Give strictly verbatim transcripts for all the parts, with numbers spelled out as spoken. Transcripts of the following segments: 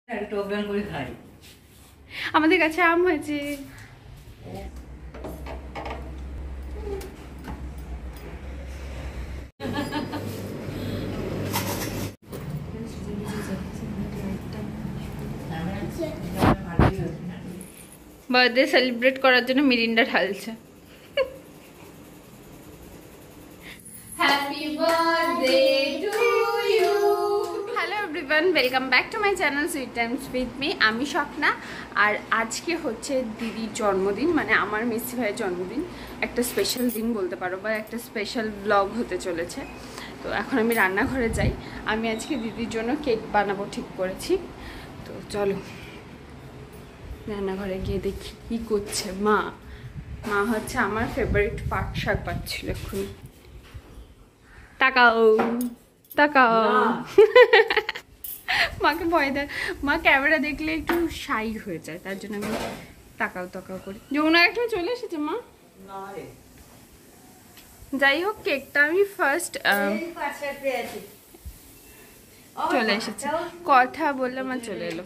আমাদের কাছে আম হয়েছে। বার্থডে সেলিব্রেট করার জন্য মিরিন্ডা ঢালছে। Happy birthday to you. Hello everyone, welcome back to my channel sweet times with me. আমি স্বপ্না, আর আজকে হচ্ছে দিদির জন্মদিন, মানে আমার মিসি ভাইয়ের জন্মদিন। একটা স্পেশাল দিন বলতে পারো, বা একটা স্পেশাল ব্লগ হতে চলেছে। তো এখন আমি রান্নাঘরে যাই। আমি আজকে দিদির জন্য কেক বানাবো ঠিক করেছি। তো চলো রান্নাঘরে গিয়ে দেখি কি করছে মা। মা হচ্ছে আমার ফেভারিট পাট শাক পাচ্ছিল এক্ষুনি। তাকাও তাকাও। মাকে ভয় দেয়, মা ক্যামেরা দেখলে একটু শাই হয়ে যায়, তার জন্য আমি তাকাও তাকাও করি। যমুনা একটা চলে এসেছে মা। যাই হোক, কেকটা আমি ফার্স্ট চলে এসেছে, কথা বললাম আর চলে এলো।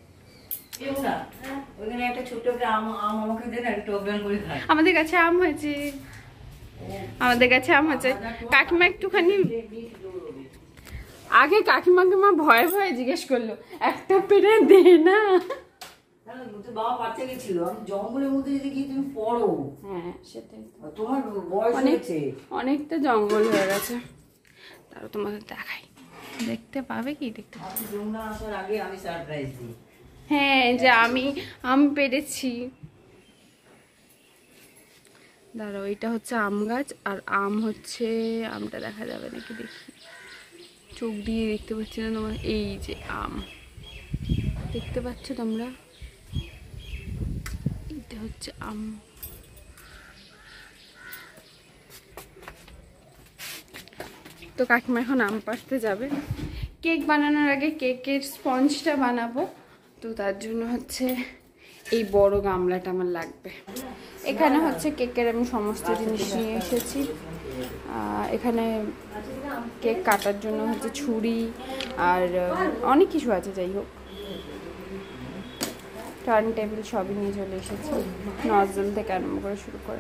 আমাদের কাছে আম হয়েছে, আমাদের কাছে আম হয়েছে। কাকিমা একটুখানি আগে কাকিমাকে মা ভয়ে ভয়ে জিজ্ঞেস করলো, একটা পেরে দে না। অনেকটা জঙ্গল হয়ে গেছে, তারও তোমাদের দেখাই। দেখতে পাবে কি? দেখতে হ্যাঁ, যে আমি আম পেরেছি। দাঁড়াও, এটা হচ্ছে আম গাছ, আর আম হচ্ছে, আমটা দেখা যাবে নাকি দেখি, চোখ দিয়ে দেখতে পাচ্ছি না তোমার। এই যে আম দেখতে পাচ্ছ তোমরা, এটা হচ্ছে আম। তো কাকিমা এখন আম পাড়তে যাবে। কেক বানানোর আগে কেকের স্পঞ্জটা বানাবো, তো তার জন্য হচ্ছে এই বড় গামলাটা আমার লাগবে। এখানে হচ্ছে কেকের আমি সমস্ত জিনিস নিয়ে এসেছি। এখানে কেক কাটার জন্য হচ্ছে ছুরি আর অনেক কিছু আছে। যাই হোক, টার্ন টেবিল সবই নিয়ে চলে এসেছি, নজল থেকে আরম্ভ করে শুরু করে।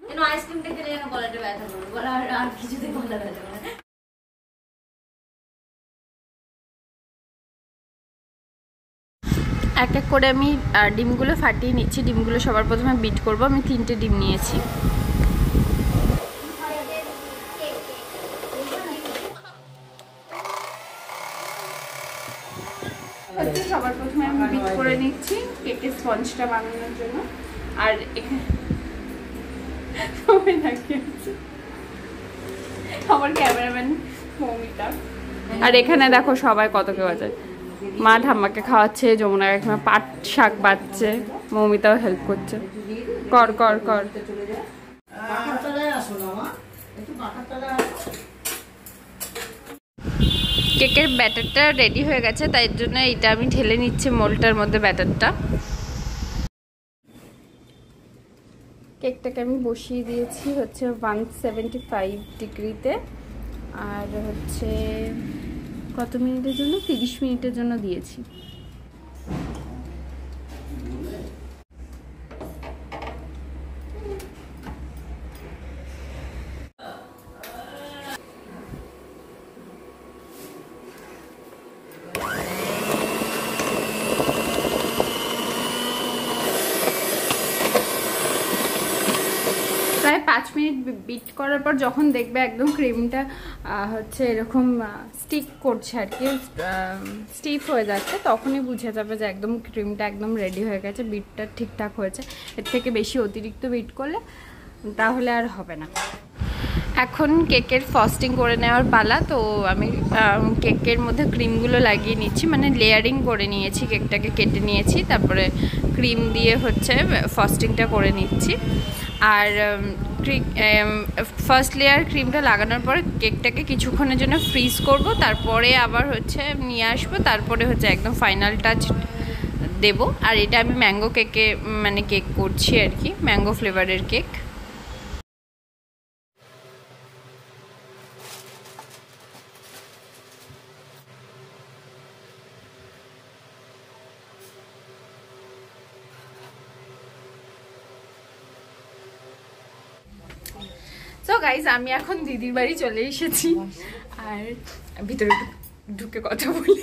এক এক করে আমি ডিমগুলো ফাটিয়ে নিচ্ছি। ডিমগুলো সবার প্রথমে বিট করব। আমি তিনটে ডিম নিয়েছি। সবার প্রথমে আমি বিট করে নিচ্ছি কেকের স্পঞ্জটা বানানোর জন্য। আর এখানে সবাই তাকিয়ে আছে, আমার ক্যামেরাম্যান মৌমিতা। আর এখানে দেখো সবাই কত কেউ আছে। মা ঠাম্মাকে খাওয়াচ্ছে, যমুনা কাকিমা পাট শাক বাচ্ছে, মৌমিতাও হেল্প করছে। কর কর কর। কেকের ব্যাটারটা রেডি হয়ে গেছে, তাই জন্য এটা আমি ঢেলে নিচ্ছি মোল্ডটার মধ্যে ব্যাটারটা। কেকটাকে আমি বসিয়ে দিয়েছি হচ্ছে ওয়ান সেভেন্টি ফাইভ ডিগ্রিতে। আর হচ্ছে কত মিনিটের জন্য? তিরিশ মিনিটের জন্য দিয়েছি। প্রায় পাঁচ মিনিট বিট করার পর যখন দেখবে একদম ক্রিমটা হচ্ছে এরকম স্টিক করছে আর কি, স্টিফ হয়ে যাচ্ছে, তখনই বুঝে যাবে যে একদম ক্রিমটা একদম রেডি হয়ে গেছে, বিটটা ঠিকঠাক হয়েছে। এর থেকে বেশি অতিরিক্ত বিট করলে তাহলে আর হবে না। এখন কেকের ফ্রস্টিং করে নেওয়ার পালা। তো আমি কেকের মধ্যে ক্রিমগুলো লাগিয়ে নিচ্ছি, মানে লেয়ারিং করে নিয়েছি, কেকটাকে কেটে নিয়েছি, তারপরে ক্রিম দিয়ে হচ্ছে ফ্রস্টিংটা করে নিচ্ছি। আর ফার্স্ট লেয়ার ক্রিমটা লাগানোর পর কেকটাকে কিছুক্ষণের জন্য ফ্রিজ করব, তারপরে আবার হচ্ছে নিয়ে আসবো, তারপরে হচ্ছে একদম ফাইনাল টাচ দেব। আর এটা আমি ম্যাঙ্গো কেকে মানে কেক করছি আর কি, ম্যাঙ্গো ফ্লেভারের কেক। গাইস আমি এখন দিদির বাড়ি চলে এসেছি আর ভিতরে ঢুকে কথা বলি।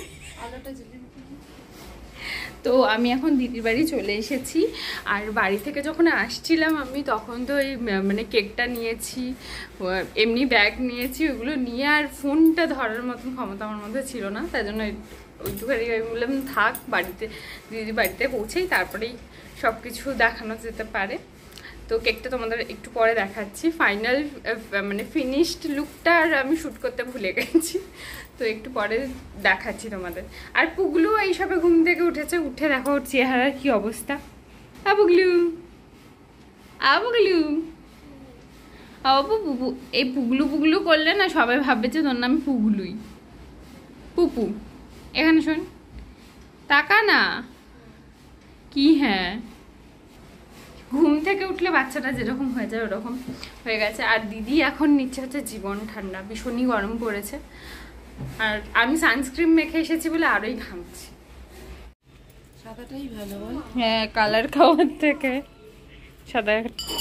তো আমি এখন দিদির বাড়ি চলে এসেছি আর বাড়ি থেকে যখন আসছিলাম আমি তখন তো এই মানে কেকটা নিয়েছি, এমনি ব্যাগ নিয়েছি, ওগুলো নিয়ে আর ফোনটা ধরার মতন ক্ষমতা আমার মধ্যে ছিল না, তাই জন্য ওইটুখানি আমি বললাম থাক, বাড়িতে দিদির বাড়িতে পৌঁছেই তারপরেই সব কিছু দেখানো যেতে পারে। তো কেকটা তোমাদের একটু পরে দেখাচ্ছি, ফাইনাল মানে ফিনিশড লুকটা আর আমি শ্যুট করতে ভুলে গেছি, তো একটু পরে দেখাচ্ছি তোমাদের। আর পুগলু এইসবে ঘুম থেকে উঠেছে, উঠে দেখো ওর চেহারার কি অবস্থা। আ পুগলু, আ পুগলু, আবু পুপু, এই পুগলু পুগলু করলে না সবাই ভাববে যে তোর নাম পুগলুই। পুপু এখানে শোন, তাকা না কি, হ্যাঁ ঘুম থেকে উঠলে বাচ্চাটা যেরকম হয়ে যায় ওরকম হয়ে গেছে। আর দিদি এখন নিচ্ছে হচ্ছে জীবন ঠান্ডা, ভীষণই গরম পড়েছে, আর আমি সানস্ক্রিন মেখে এসেছি বলে আরোই ঘামছি। সাদাটাই ভালো, হ্যাঁ কালার খাওয়ার থেকে সাদা।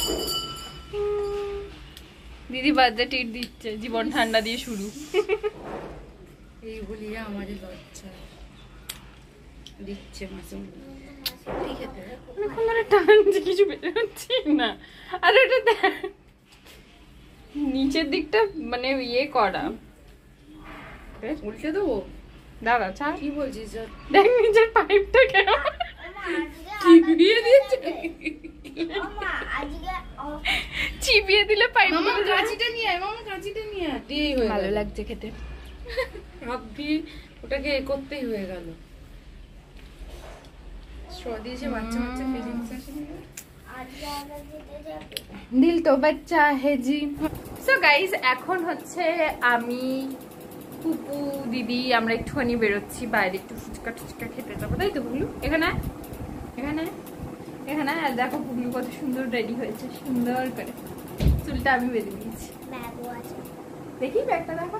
দিদি বার্থডে ট্রিট দিচ্ছে, জীবন ঠান্ডা দিয়ে শুরু। এই বলিয়া আমারই লজ্জা দিচ্ছে মাঝে এখন ধরে টানছে, কিছু বেরোচ্ছি না। আর ওটা দেখ নিচের দিকটা মানে ইয়ে করা, উল্টে দেবো দাদা চা কি বলছিস? দেখ নিচের পাইপটা কেমন চিবিয়ে দিয়েছে, চিবিয়ে দিলে পাইপ। মামা কাঁচিটা নিয়ে আয়, মামা কাঁচিটা নিয়ে আয়। দিয়েই হয়ে ভালো লাগছে খেতে, হাত দিয়ে ওটাকে এ করতেই হয়ে গেল। স্ট্র দিয়েছে, বাচ্চা বাচ্চা ফিলিংস আসে না? দিল তো বাচ্চা হে জি। সো গাইস এখন হচ্ছে আমি পুপু দিদি আমরা একটুখানি বেরোচ্ছি বাইরে, একটু ফুচকা টুচকা খেতে যাবো, তাই তো পুগলু? এখানে এখানে এখানে আর দেখো পুগলু কত সুন্দর রেডি হয়েছে, সুন্দর করে চুলটা আমি বেঁধে দিয়েছি। দেখি ব্যাগটা দেখো,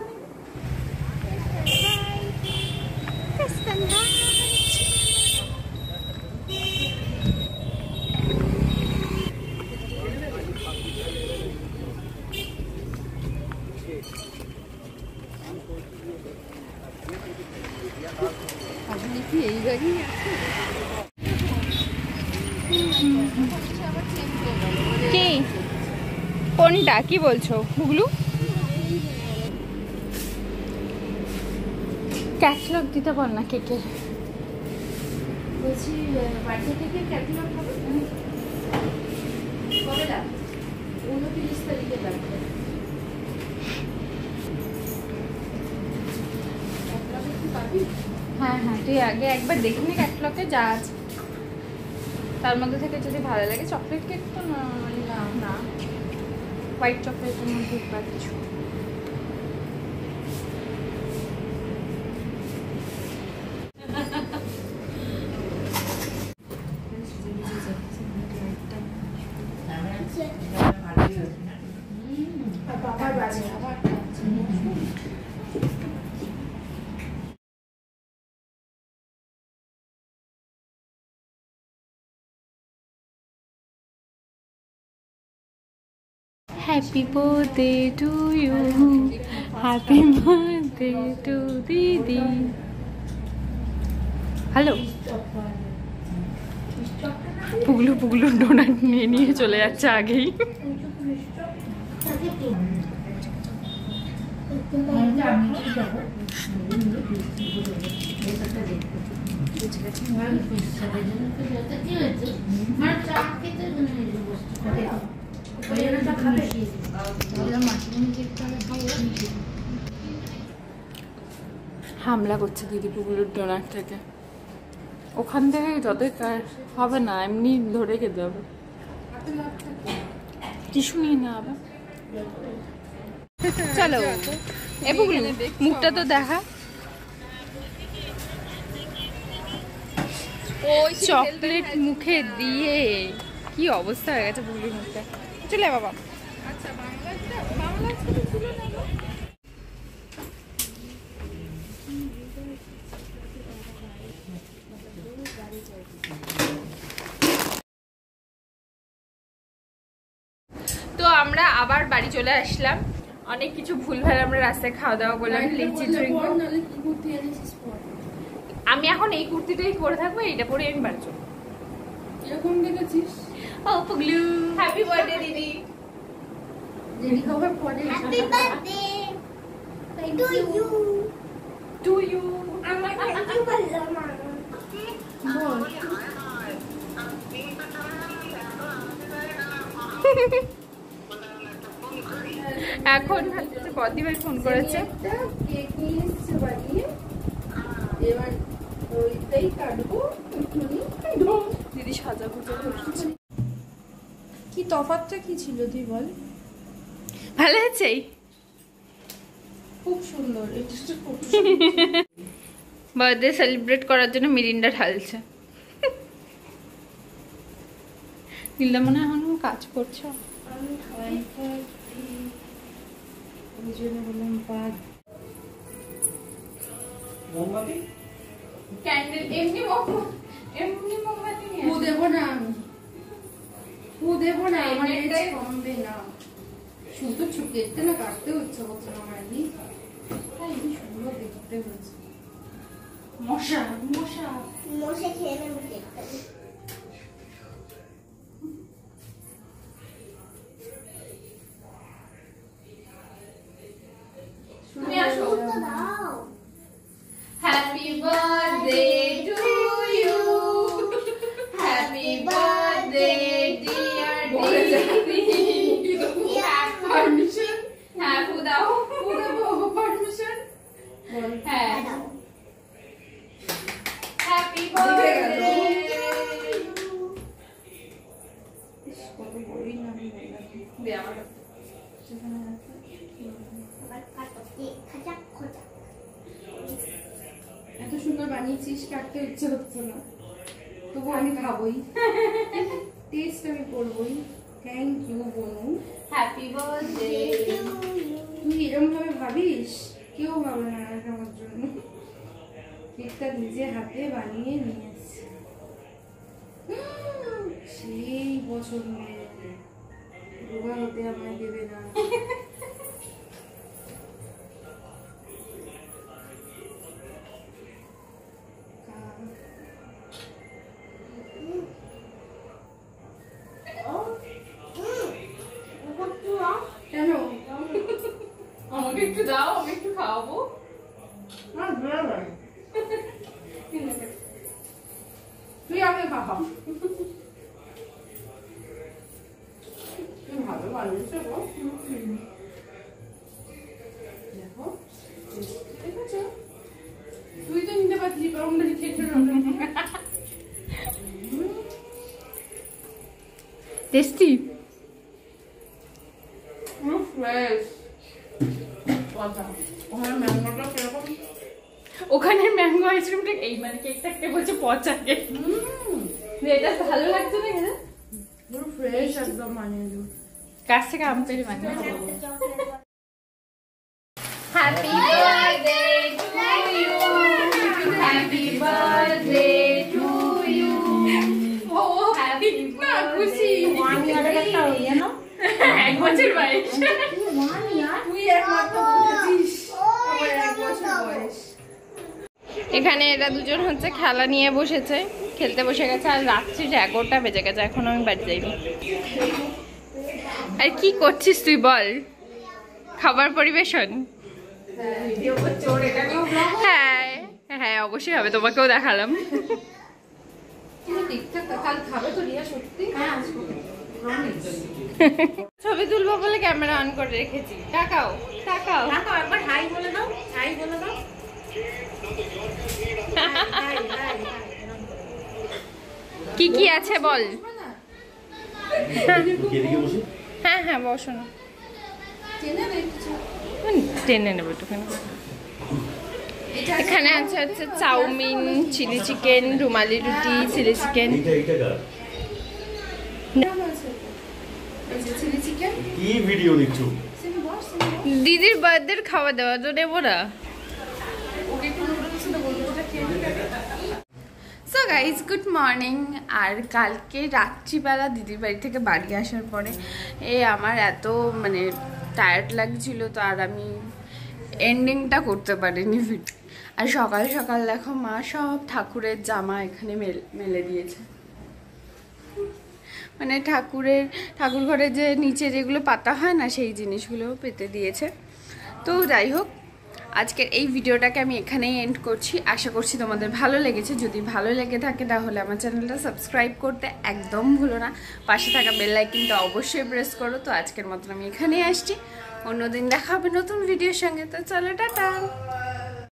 এই গাড়ি কি কোনটা কি বলছো পুগলু? ক্যাটলগ দিতে পার না কেকের, বলছি বাড়িতে থেকে ক্যাটালগ হবে কবে লাগবে? উনত্রিশ তারিখে লাগবে। হ্যাঁ হ্যাঁ তুই আগে একবার দেখে নি ক্যাটলগে যা আছে, তার মধ্যে থেকে যদি ভালো লাগে। চকলেট কেক তো না না, হোয়াইট চকলেটের মধ্যে পাচ্ছ। Happy birthday to you, happy birthday to Didi. Hello. পুগলু পুগলু ডোনাট নিয়ে নিয়ে চলে যাচ্ছে আগেই। হামলা করছে দিদি পুকুরের ডোনাট থেকে, ওখান থেকে যতই হবে না এমনি ধরে খেতে হবে, টিস্যু নিয়ে না আবার। চলো এ পুকুর মুখটা তো দেখা, ওই চকলেট মুখে দিয়ে কি অবস্থা হয়ে গেছে পুকুরের মুখটা। চলে বাবা, আচ্ছা বাংলাটা বাংলাটা ছিল না। তো আমরা আবার বাড়ি চলে আসলাম। অনেক কিছু ভুলভাল আমরা রাস্তায় খাওয়া দাওয়া করলাম। Litchi drink. আমি এখন এই কুর্তিটাই পরে থাকবো, এইটা পরে আমি বাড়ি চলবো। এরকম দেখেছিস? ও পুগলু, হ্যাপি বার্থডে দিদি। দিদি কবে পরে? Happy birthday to you to you. আমার থ্যাংক ইউ বললাম না। বল। এখন হচ্ছে বদি ভাই ফোন করেছে। একটা কেক নিয়ে এসেছে বানিয়ে, এবার ওইটাই কাটবো। দিদি সাজা গুজা করছে। কি তফাৎটা কি ছিল তুই বল? ভালো হয়েছে? খুব সুন্দর। এটা খুব বার্থডে সেলিব্রেট করার জন্য মিরিন্ডা ঢালছে। নীলা মনে হয় এখন কাজ করছো। ওই জন্য বললাম বাদ। মোমবাতি ক্যান্ডেল এমনি মোমবাতি, এমনি মোমবাতি নিয়ে ফু দেবো না আমি, ফু দেবো না, আমার এটাই কমবে না। শুধু ছু কেটে না কাটতে হচ্ছে হচ্ছে না আমার কি সুন্দর দেখতে হচ্ছে। মশা মশা মশে খেয়ে নেবো কেকটা। তুমি আসো। তো দাও। Happy birthday to you, happy birthday dear দিদি। পারমিশন? হ্যাঁ ফু দাও। ফু দেবো পারমিশন বল। হ্যাঁ দাও। Happy birthday. কত বড়ই না আমি বললাম। দে আমার সেখানে আছে। আবার কাটো কেক খাজা খোঁজা। এত সুন্দর বানিয়েছিস, কাটতে ইচ্ছে হচ্ছে না, তবু আমি খাবোই, টেস্ট আমি করবোই। থ্যাংক ইউ বনু। Happy birthday. তুই এরকম ভাবে ভাবিস, কেউ ভাবে না আমার জন্য। কেকটা নিজে হাতে বানিয়ে নিয়ে এসেছি, সেই পছন্দের। রোগা হতে আমায় দেবে না। কেন? আমাকে একটু দাও, আমি একটু খাওয়াবো। আমার ভালো লাগে। তুই আগে খাওয়া। তুই ভালো বানিয়েছো গো। দেখো, ঠিক আছে। তুই তো নিতে পারছিস, আমরা খেতে টেস্টি। ফ্রেশ কথা। ওখানে ম্যাঙ্গোটা কিরকম? ওখানে ম্যাঙ্গো আইসক্রিমটা এই মানে কেকটাকে বলছে পচা কেক। এটা ভালো লাগছে না খেতে? পুরো ফ্রেশ একদম বানিয়ে দিও। কাছ থেকে আম পেড়ে বানিয়ে happy birthday to you, happy birthday to you. ও হ্যাপি না খুশি। ওয়ান ইয়ারের একটা ইয়ে না? এক বছর বয়স। One year? তুই একমাত্র বুঝেছিস আমার এক বছর বয়স। এখানে এরা দুজন হচ্ছে খেলা নিয়ে বসেছে, খেলতে বসে গেছে। আর রাত্রি এগারোটা বেজে গেছে, এখন আমি বাড়ি যাইনি। আর কি করছিস তুই বল? খাবার পরিবেশন? হ্যাঁ হ্যাঁ অবশ্যই হবে, তোমাকেও দেখালাম। কাল খাবে তো রিয়া? সত্যি? হ্যাঁ। ছবি তুলবো বলে ক্যামেরা অন করে রেখেছি। তাকাও তাকাও। তাকাও একবার হাই বলে দাও, হাই বলে দাও। কি কি আছে বল? এদিকে বসে হ্যাঁ হ্যাঁ বসো না, টেনে নেবো একটুখানি। এখানে আছে হচ্ছে চাউমিন, চিলি চিকেন, রুমালি রুটি, চিলি চিকেন। এইটা এইটা কার? চিলি চিকেন কি ভিডিও নিচ্ছো? দিদির বার্থডের খাওয়া দাওয়া তো নেবো না। ওকে একটু নুডলস তো বলবো, ওটা খেয়ে নেবে। So guys good morning. আর কালকে রাত্রিবেলা দিদির বাড়ি থেকে বাড়ি আসার পরে এ আমার এত মানে টায়ার্ড লাগছিল, তো আর আমি এন্ডিংটা করতে পারিনি ভিডিও। আর সকাল সকাল দেখো মা সব ঠাকুরের জামা এখানে মেলে দিয়েছে, মানে ঠাকুরের ঠাকুর ঘরে যে নিচে যেগুলো পাতা হয় না সেই জিনিসগুলো পেতে দিয়েছে। তো যাই হোক, আজকের এই ভিডিওটাকে আমি এখানেই এন্ড করছি। আশা করছি তোমাদের ভালো লেগেছে। যদি ভালো লেগে থাকে তাহলে আমার চ্যানেলটা সাবস্ক্রাইব করতে একদম ভুলো না, পাশে থাকা বেল আইকনটা অবশ্যই প্রেস করো। তো আজকের মতন আমি এখানেই আসছি, অন্যদিন দেখা হবে নতুন ভিডিওর সঙ্গে। তো চলো টাটা।